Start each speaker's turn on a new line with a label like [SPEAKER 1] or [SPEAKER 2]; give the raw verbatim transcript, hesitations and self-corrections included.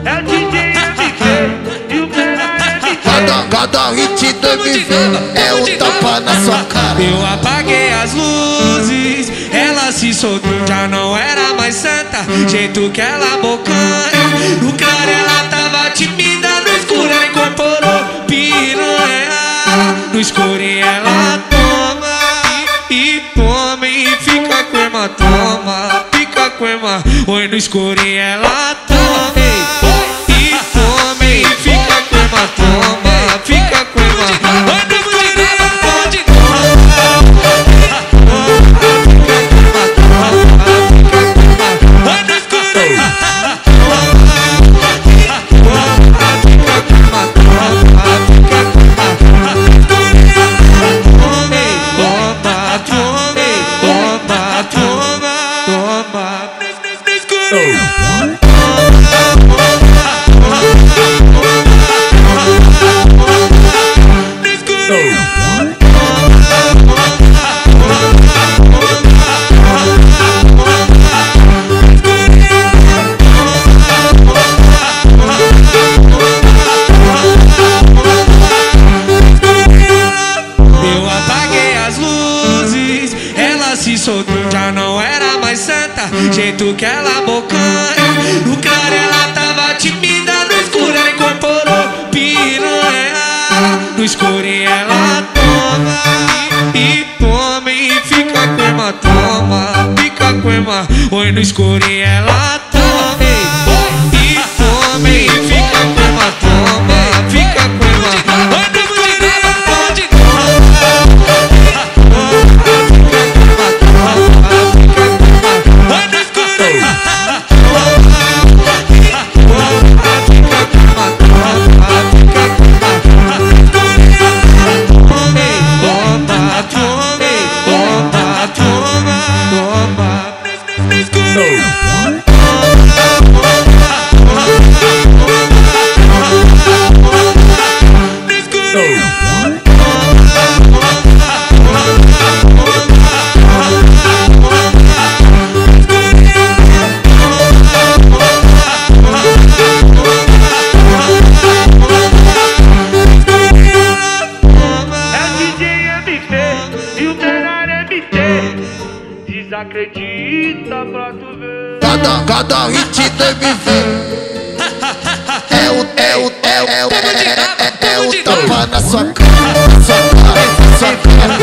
[SPEAKER 1] É o D J M T e o menor M T.
[SPEAKER 2] Cada, cada hit do M V é um tapa na sua cara.
[SPEAKER 3] Eu apaguei as luzes, ela se soltou, já não era mais santa. Jeito que ela bocanha, no claro ela tava tímida, no escuro ela incorporou piranha. No escurinho ela toma e toma e fica com ema, toma, fica com ema. Oi, no escurinho ela toma e toma e fica com ema, toma, fica com ema. Oi, no escurinho ela já não era mais santa, jeito que ela bocanha. No claro ela tava tímida, no escuro ela incorporou piranha. No escurinho ela toma e toma e fica com ema, toma, fica com ema. Oi, no escurinho ela toma e toma e fica com ema, toma, fica com ema. Oi, no escurinho ela pode acredita pra tu ver.
[SPEAKER 2] Cada, cada hit do M V é o, é o, é o, é o, é o, é o tapa na sua cara, na sua cara, na sua cara.